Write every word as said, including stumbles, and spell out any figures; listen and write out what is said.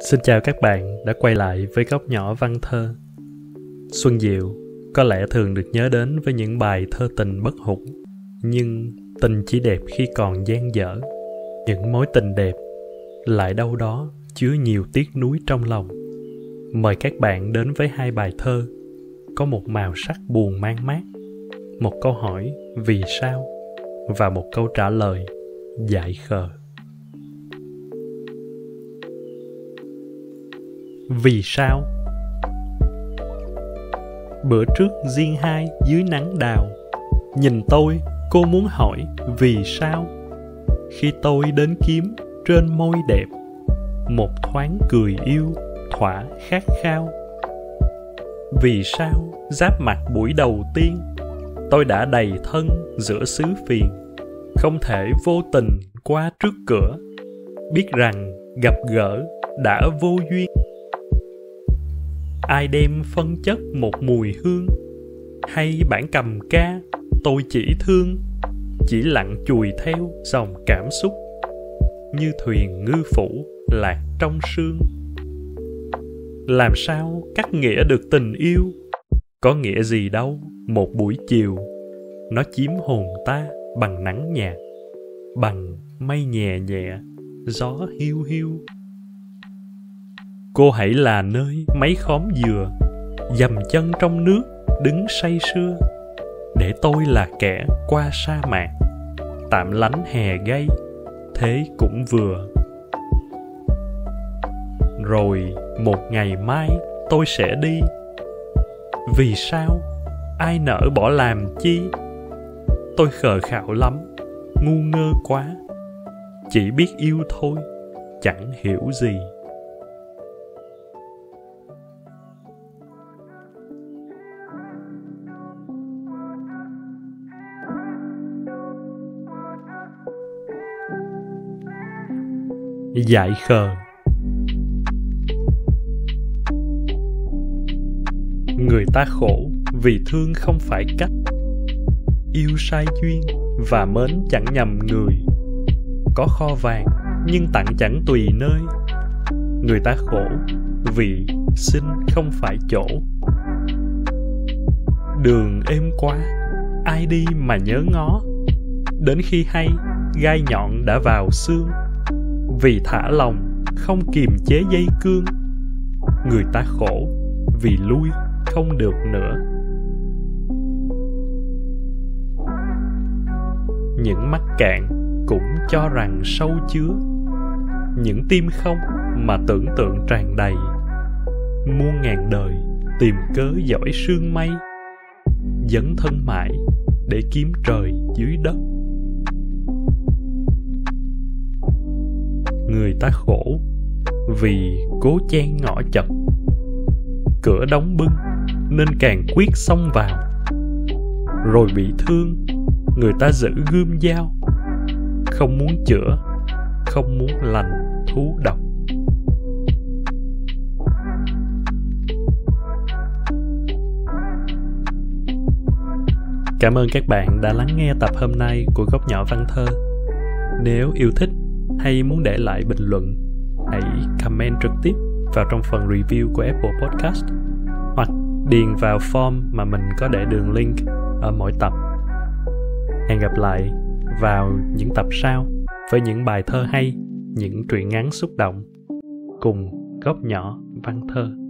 Xin chào các bạn đã quay lại với Góc Nhỏ Văn Thơ. Xuân Diệu có lẽ thường được nhớ đến với những bài thơ tình bất hủ, nhưng tình chỉ đẹp khi còn dang dở. Những mối tình đẹp lại đâu đó chứa nhiều tiếc nuối trong lòng. Mời các bạn đến với hai bài thơ có một màu sắc buồn man mác, một câu hỏi vì sao và một câu trả lời dại khờ. Vì sao? Bữa trước riêng hai dưới nắng đào, nhìn tôi cô muốn hỏi vì sao. Khi tôi đến kiếm trên môi đẹp, một thoáng cười yêu thỏa khát khao. Vì sao giáp mặt buổi đầu tiên, tôi đã đầy thân giữa xứ phiền, không thể vô tình qua trước cửa, biết rằng gặp gỡ đã vô duyên. Ai đem phân chất một mùi hương, hay bản cầm ca tôi chỉ thương, chỉ lặng chùi theo dòng cảm xúc, như thuyền ngư phủ lạc trong sương. Làm sao cắt nghĩa được tình yêu? Có nghĩa gì đâu một buổi chiều, nó chiếm hồn ta bằng nắng nhạt, bằng mây nhẹ nhẹ, gió hiu hiu. Cô hãy là nơi mấy khóm dừa, dầm chân trong nước đứng say sưa, để tôi là kẻ qua sa mạc, tạm lánh hè gay, thế cũng vừa. Rồi một ngày mai tôi sẽ đi. Vì sao? Ai nỡ bỏ làm chi? Tôi khờ khạo lắm, ngu ngơ quá, chỉ biết yêu thôi, chẳng hiểu gì. Dại khờ. Người ta khổ vì thương không phải cách, yêu sai duyên và mến chẳng nhầm người. Có kho vàng nhưng tặng chẳng tùy nơi. Người ta khổ vì xin không phải chỗ. Đường êm quá, ai đi mà nhớ ngó, đến khi hay gai nhọn đã vào xương. Vì thả lòng không kiềm chế dây cương, người ta khổ vì lui không được nữa. Những mắt cạn cũng cho rằng sâu chứa, những tim không mà tưởng tượng tràn đầy. Muôn ngàn đời tìm cớ dõi sương mây, dấn thân mãi để kiếm trời dưới đất. Người ta khổ vì cố chen ngõ chật, cửa đóng bưng nên càng quyết xông vào. Rồi bị thương, người ta giữ gươm dao, không muốn chữa, không muốn lành thú độc. Cảm ơn các bạn đã lắng nghe tập hôm nay của Góc Nhỏ Văn Thơ. Nếu yêu thích hay muốn để lại bình luận, hãy comment trực tiếp vào trong phần review của Apple Podcast, hoặc điền vào form mà mình có để đường link ở mỗi tập. Hẹn gặp lại vào những tập sau với những bài thơ hay, những truyện ngắn xúc động cùng Góc Nhỏ Văn Thơ.